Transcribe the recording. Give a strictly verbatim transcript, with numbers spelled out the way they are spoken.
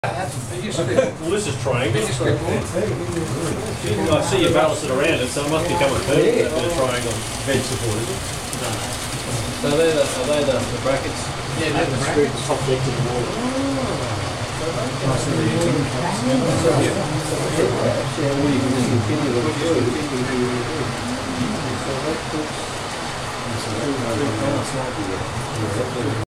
Well, this is triangle. I see you balance it around it, so it must become a curve, that bit of triangle veg support, is it? So are they the, are they the, the brackets? Yeah, they're the brackets. The top deck to the wall. Yeah,